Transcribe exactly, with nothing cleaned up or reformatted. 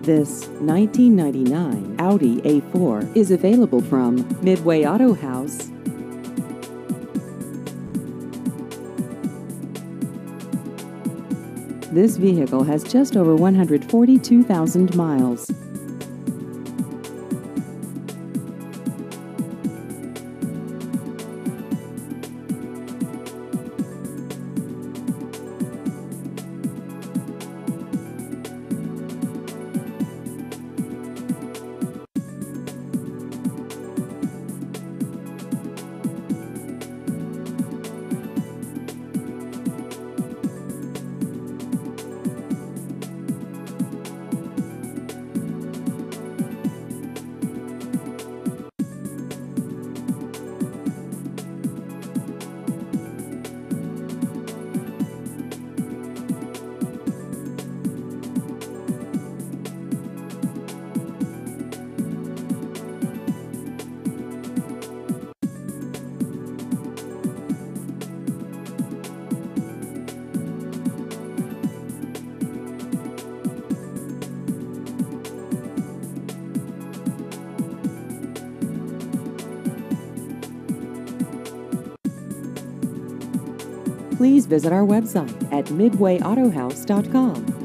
This nineteen ninety-nine Audi A four is available from Midway Auto House. This vehicle has just over one hundred forty-two thousand miles. Please visit our website at midway auto house dot com.